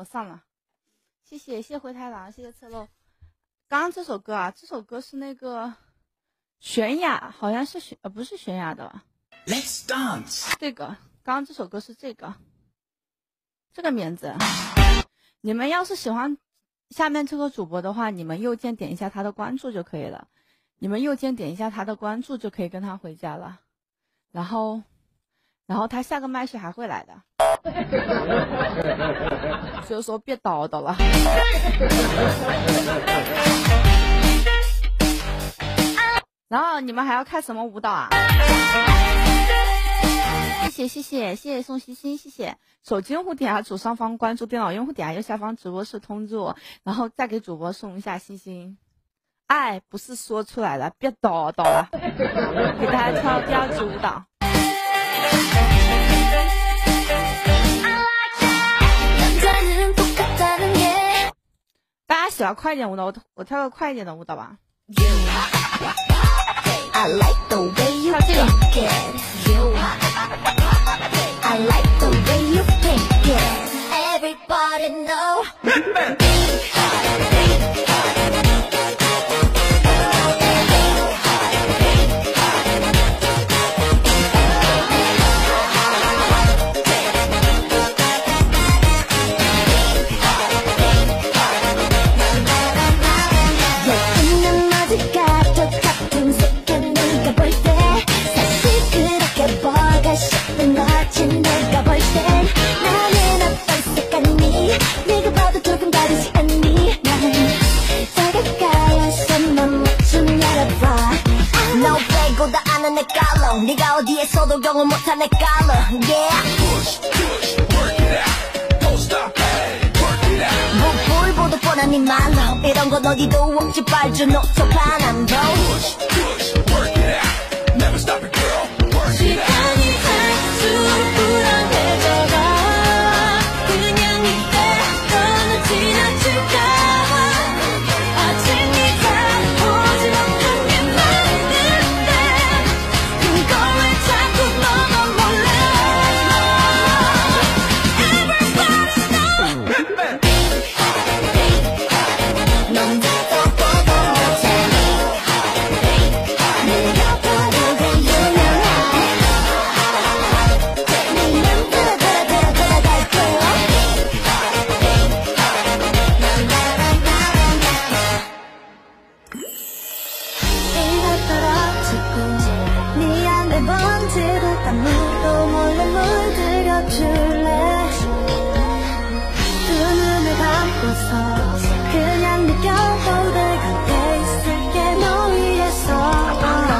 我上了，谢谢灰太狼，谢谢侧漏。刚刚这首歌啊，这首歌是那个悬崖，好像是不是悬崖的吧 Let's dance。 这个刚刚这首歌是这个名字。你们要是喜欢下面这个主播的话，你们右键点一下他的关注就可以了。你们右键点一下他的关注就可以跟他回家了。然后他下个麦序还会来的。所以说别叨叨了。然后你们还要看什么舞蹈啊？谢谢宋西西，谢谢。手机用户点下左上方关注，电脑用户点下右下方直播室通知我，然后再给主播送一下星星。爱不是说出来了，别叨叨了。给大家跳第二支舞蹈。大家喜欢快一点舞蹈，我跳个快一点的舞蹈吧。跳这个。I like the way you think it. Everybody know. 너 경험 못한 내 color, yeah. Push, push, work it out. Don't stop, hey, work it out. 불보도 뻔한 네 말로 이런 건 어디도 없지 빨주 노초판 안 보. Push, push, work it out. Never stop it, girl. Work it out. 시간이 갈수록 불안해져가. 그냥 이대로는 지나칠까. 아직 네가 오지 못한 게 많은데 그걸 왜 자꾸 너만 몰라. Everybody stop. 넌 나도 보고 못해. 네가 바로 그 유명해. 네는 들어갈 거야. 이가 떨어지고 네 안에 먼지를 땀으로 몰래 물들여줄래. 두 눈을 감고서 그냥 느껴도 내 곁에 있을게 너 위해서.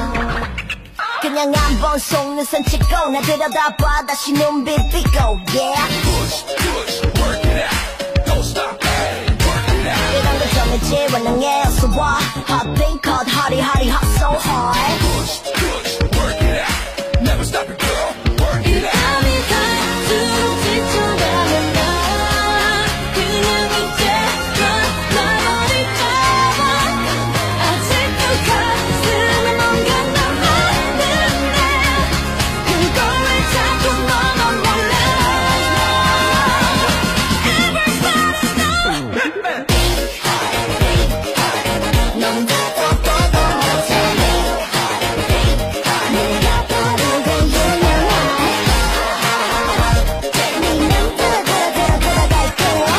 그냥 한번 속눈썹 찍고 나 들여다봐 다시 눈빛 비고 yeah. Push, push, work it out. Don't stop, hey, work it out. 이런 거 정해지 원능해 어서 와. Hot pink hot hotty hotty hot so hard. Push, push, work it out. Never stop it, girl. Work it out. 밤이 갈수록 지쳐가는 나 그냥 이제 놔버릴까 봐. 아직도 가슴에 뭔가 남아있는데 그걸 왜 자꾸 너만 몰라. Everybody stop. 넌 나도 보고 못해. 네가 바로 그 유명해. 네는 들어갈 거야.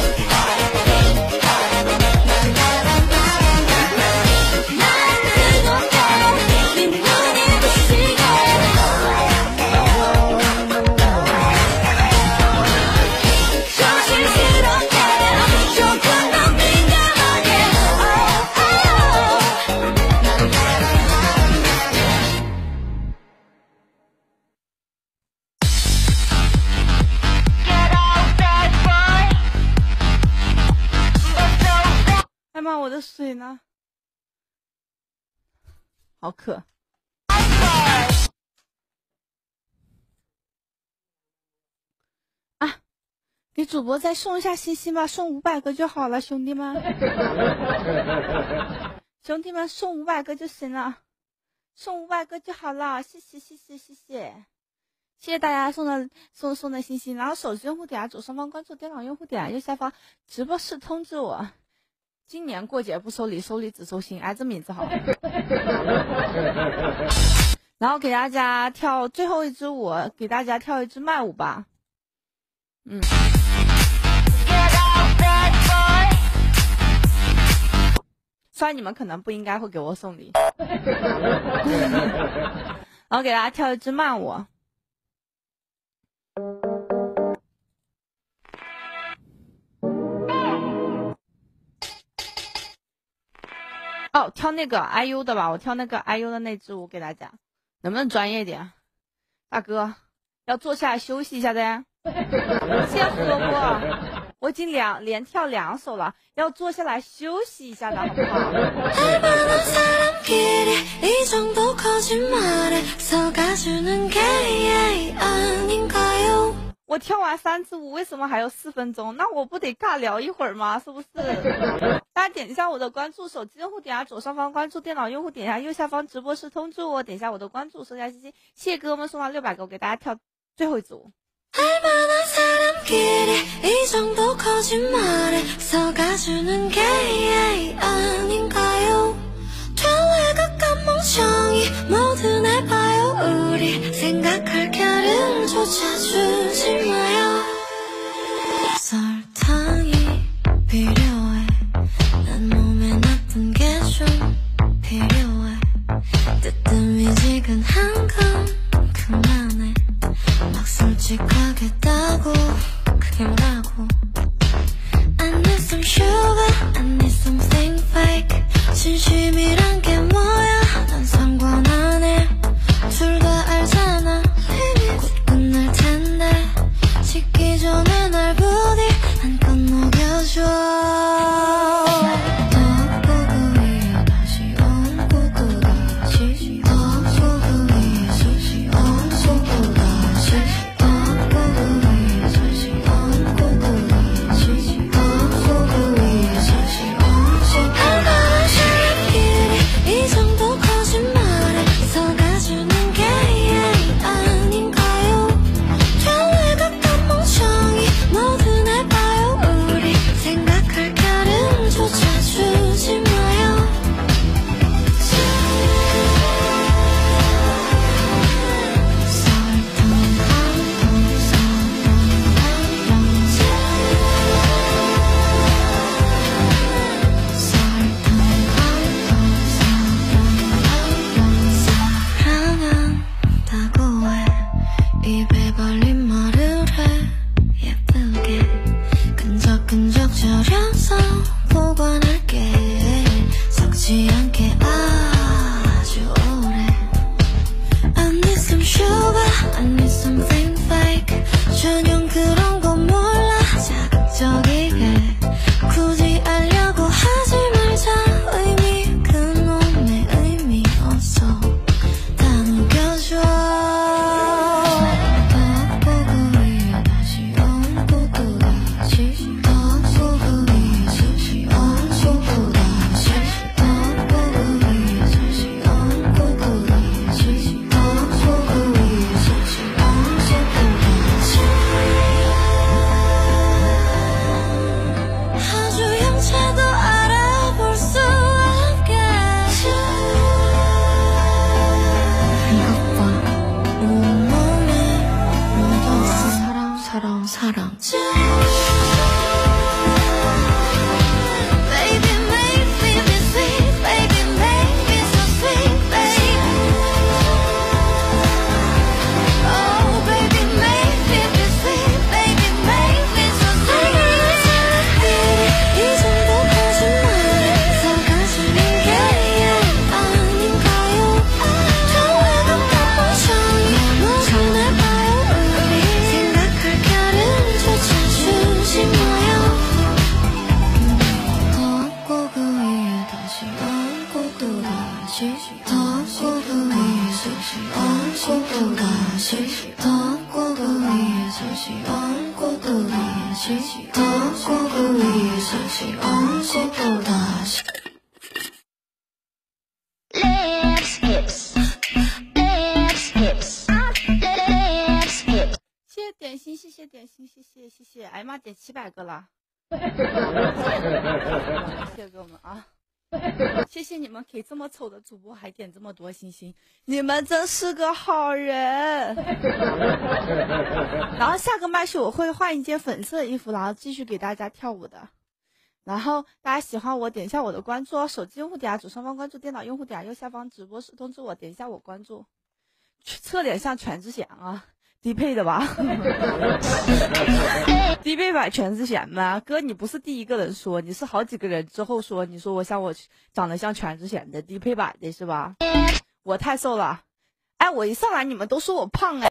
난 그것대로 네 눈이 부시게. 조심스럽게 조금 더 민감하게. Get out that boy. 哎妈，我的水呢？好渴。啊，给主播再送一下星星吧，送500个就好了，兄弟们。兄弟们，送500个就行了，送500个就好了，谢谢。 谢谢大家送的信息，然后手机用户点下左上方关注，电脑用户点下右下方直播室通知我。今年过节不收礼，收礼只收心，哎，这名字好。然后给大家跳最后一支舞，给大家跳一支慢舞吧。虽然你们可能不应该会给我送礼。然后给大家跳一支慢舞。哦，跳那个 IU 的吧，我跳那个 IU 的那支舞给大家，能不能专业点？大哥，要坐下来休息一下的。先喝过，我已经连跳2首了，要坐下来休息一下的，好不好？我跳完3支舞，为什么还有4分钟？那我不得尬聊一会儿吗？是不是？大家点一下我的关注，手机用户点下左上方关注，电脑用户点下右下方直播室通知我，点一下我的关注，收下信息。谢谢哥们送到600个，我给大家跳最后一支舞。솔직하겠다고 그게 뭐라고 I need some sugar I need something fake 진심이란 게 뭐야 난 상관 안 해 둘 다 알잖아 이미 곧 끝날 텐데 식기 전에 날 부디 한껏 녹여줘 Lips, hips, lips, hips, lips, 妈点700个了，谢谢哥们啊！谢谢你们给这么丑的主播还点这么多星星，你们真是个好人。然后下个麦秀我会换一件粉色的衣服，然后继续给大家跳舞的。然后大家喜欢我点一下我的关注哦，手机用户点左上方关注，电脑用户点右下方直播室通知我，点一下我关注。侧脸像全智贤啊，低配的吧？低配版全智贤吗？哥，你不是第一个人说，你是好几个人之后说，你说我长得像全智贤的低配版的是吧？我太瘦了，哎，我一上来你们都说我胖哎。